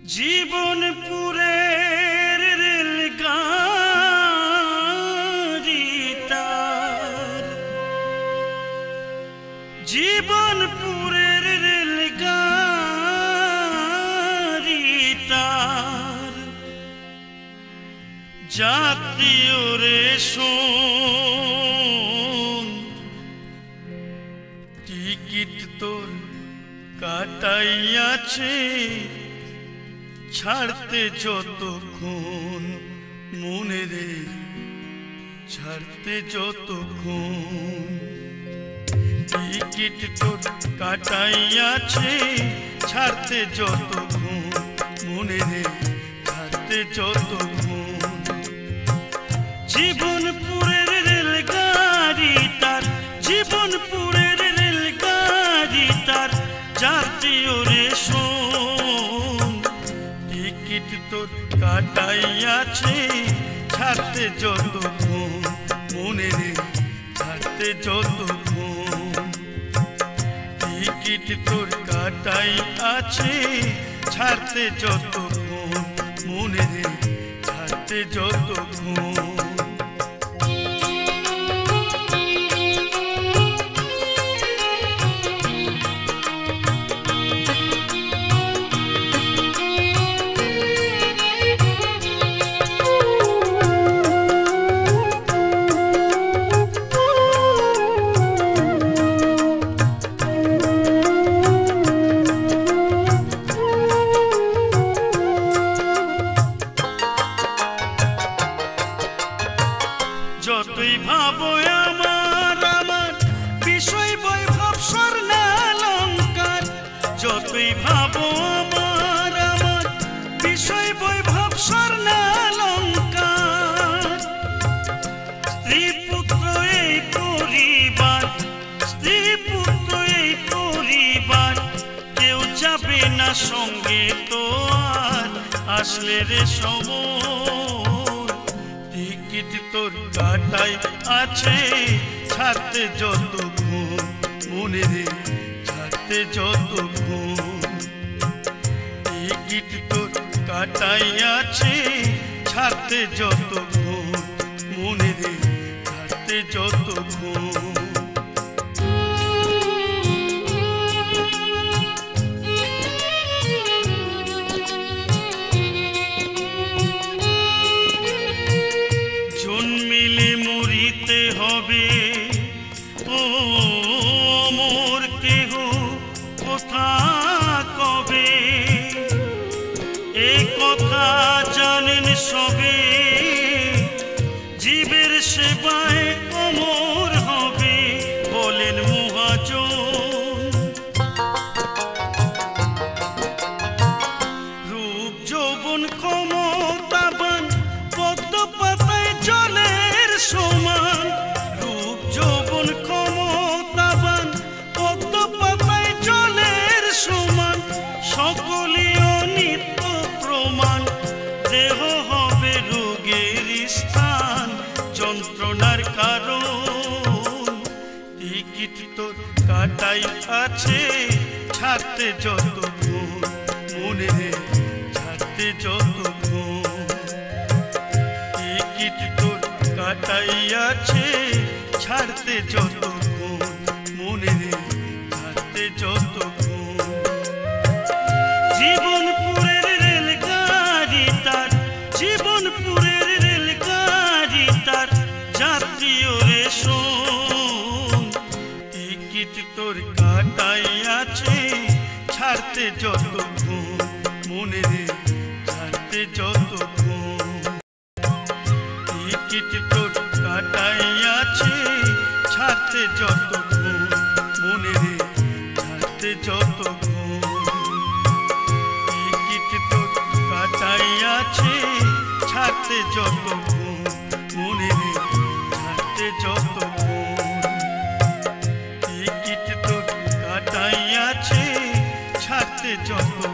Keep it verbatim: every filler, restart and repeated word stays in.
জীবনপুরের রেলগাড়ি তার, জীবনপুরের রেলগাড়ি তার, যাত্রীয় রে শোন, টিকিট তোর কাটাইয়াছে ছাড়তে যতক্ষণ মনে রে, ছাড়তে যতক্ষণ। টিকিট তোর কাটাইয়াছে ছাড়তে যতক্ষণ মনে রে, ছাড়তে যতক্ষণ। জীবনপুরের রেলগাড়ি তার, জীবনপুরের রেলগাড়ি তার, যাত্রীয় রে শোন, টিকিট তোর কাটাইয়াছে ছাড়তে যতক্ষণ মনে রে, ছাড়তে যতক্ষণ। টিকিট তোর কাটাই আছে ছাড়তে যতক্ষণ মনে রে, ছাড়তে যতক্ষণ। যতই ভাবো আমার আমার বিষয় বৈভব স্বর্ণালঙ্কার, যতই ভাবো আমার আমার বিষয় বৈভব স্বর্ণালঙ্কার। স্ত্রী পুত্র এই পরিবার, স্ত্রী পুত্র এই পরিবার, কেউ যাবে না সঙ্গে তো আর আসলে রে সময়। টিকিট তোর কাটাই আছে ছাড়তে যতক্ষণ মনে রে, ছাড়তে যতক্ষণ। টিকিট তোর কাটাই আছে ছাড়তে যতক্ষণ মনে রে, ছাড়তে যতক্ষণ। জন্মিলে মরিতে হবে ও মোর কেহ কোথা কবে, এ কথা জানেন সবে, জীবের সেবায় অমর হবে বলেন মহাজন। রূপ যৌবন ক্ষমতাবান পদ্ম পাতায় জলের সমান, রূপ যৌবন ক্ষমতাবান পদ্ম পাতায় জলের সমান। সকলই অনিত্য প্রমাণ, দেহ হবে রোগের স্থান, যন্ত্রণার কারণ। টিকিট তোর কাটাই আছে ছাড়তে যতক্ষণ মনে রে, ছাড়তে যতক্ষণ। টিকিট তোর কাটাই আছে ছাড়তে যতক্ষণ মনে রে, ছাড়তে যতক্ষণ। জীবনপুরের রেলগাড়ি তার, জীবনপুরের রেলগাড়ি তার, যাত্রীয় রে শোন, টিকিট তোর কাটাই আছে ছাড়তে যতক্ষণ মনে রে, ছাড়তে যতক্ষণ। টিকিট তোর কাটাই আছে ছাড়তে যতক্ষণ মনে রে, ছাড়তে যতক্ষণ। টিকিট তোর কাটাই আছে ছাড়তে যতক্ষণ মনে রে, ছাড়তে যতক্ষণ। টিকিট তোর কাটাই আছে ছাড়তে যতক্ষণ।